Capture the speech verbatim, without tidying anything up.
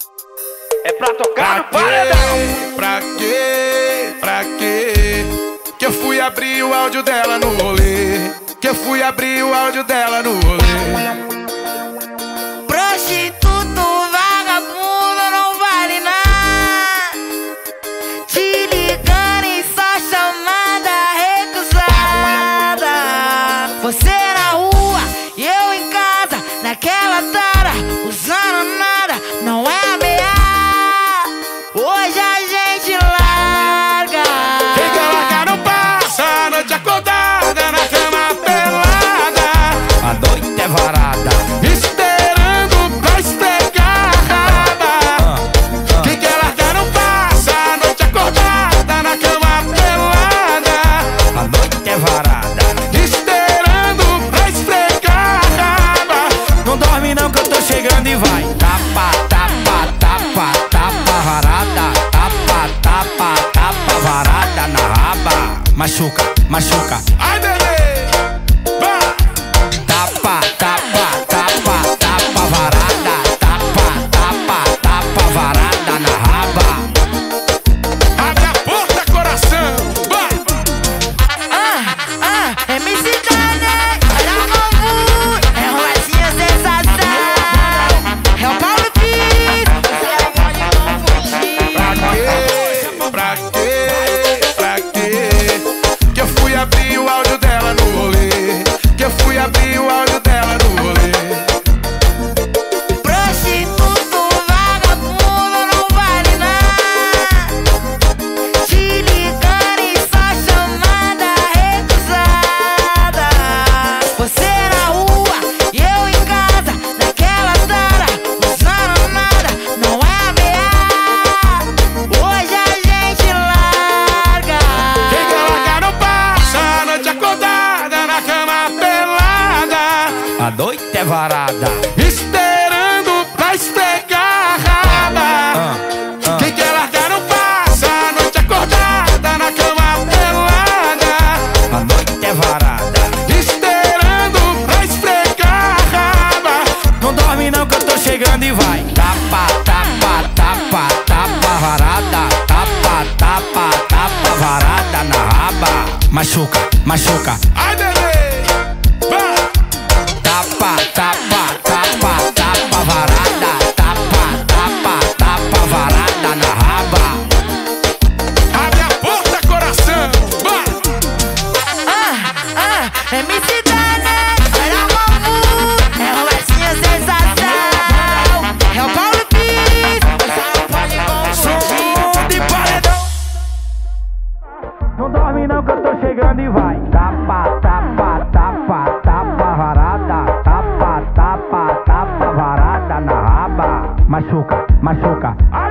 É pra tocar no Pra paredão. quê? Pra quê? Pra quê? Que eu fui abrir o áudio dela no rolê. Que eu fui abrir o áudio dela no rolê. Prostituto, vagabundo, não vale nada. Te ligando e só chamada recusada. Você na rua e eu em casa, naquela tara, usando nada, não é ameaça. Hoje a gente larga. Quem quer largar não passa a noite acordada na cama pelada. A noite é varada, esperando pra esfregar a raba. Quem quer largar não passa a noite acordada na cama pelada. a noite é varada. Esperando pra esfregar a raba. Não dorme não que eu tô chegando e vai. Tapa, tapa, tapa, tapa varada. Tapa, tapa, tapa varada na raba. Machuca, machuca. Ai, bebê, vai. Tapa, tapa, tapa, tapa varada. Tapa, tapa, tapa varada na raba. Abre a porta, coração, vai. Ah, ah, M C Dane, olha o novo, é um latinha sensação. É o Paulo Pires, você pode não fugir. Pra quê? Pra quê? Pra quê? Que eu fui abrir o áudio dela no rolê. Que eu fui abrir o áudio dela no rolê. Prostituto, vagabundo, não vale nada. Te ligando e só chamada recusada. Você na rua e eu em casa, naquela tara, usando nada, não é ameaça. Hoje a gente larga. Quem quer largar não passa a noite acordada na cama pelada. A noite é varada. Esperando pra esfregar a raba. Quem quer largar não passa a noite acordada na cama pelada. A noite é varada. Esperando pra esfregar a raba. Não dorme não que eu tô chegando e vai. Tapa, tapa, tapa, tapa varada. Tapa, tapa, tapa varada na raba. Machuca, machuca. Ai, bebê, vai. Tapa, tapa, tapa, tapa varada. Tapa, tapa, tapa varada na raba. Abre a porta, coração, vai. Ah, ah, M C Dane, olha o novo, é um latinha sensação. É o Paulo Pires, você não pode confundir. Som de paredão. Não dorme não que eu tô chegando e vai. Tapa, tapa, tapa, tapa varada. Tapa, tapa, tapa varada na raba. Machuca, machuca. Ai,